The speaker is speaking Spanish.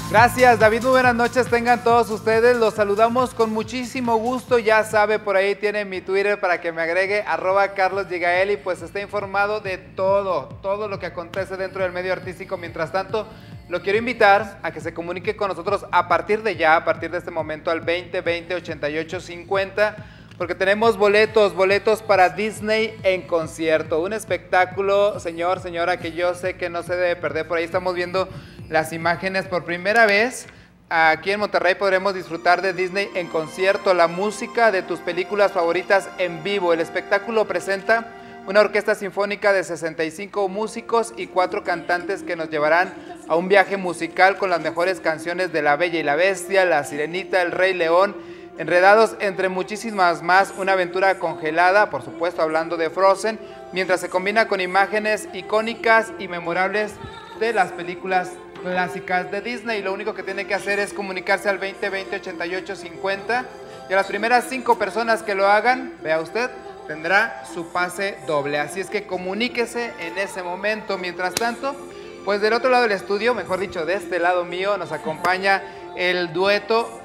Gracias, David. Muy buenas noches tengan todos ustedes. Los saludamos con muchísimo gusto. Ya sabe, por ahí tiene mi Twitter para que me agregue, @CarlosYigael, y pues está informado de todo lo que acontece dentro del medio artístico. Mientras tanto, lo quiero invitar a que se comunique con nosotros a partir de este momento, al 2020 8850, porque tenemos boletos para Disney en concierto. Un espectáculo, señora, que yo sé que no se debe perder. Por ahí estamos viendo las imágenes. Por primera vez aquí en Monterrey podremos disfrutar de Disney en concierto, la música de tus películas favoritas en vivo. El espectáculo presenta una orquesta sinfónica de 65 músicos y 4 cantantes que nos llevarán a un viaje musical con las mejores canciones de La Bella y la Bestia, La Sirenita, El Rey León, Enredados, entre muchísimas más. Una aventura congelada, por supuesto hablando de Frozen, mientras se combina con imágenes icónicas y memorables de las películas clásicas de Disney. Lo único que tiene que hacer es comunicarse al 2020 8850, y a las primeras 5 personas que lo hagan, vea usted, tendrá su pase doble. Así es que comuníquese en ese momento. Mientras tanto, pues del otro lado del estudio, mejor dicho, de este lado mío, nos acompaña el dueto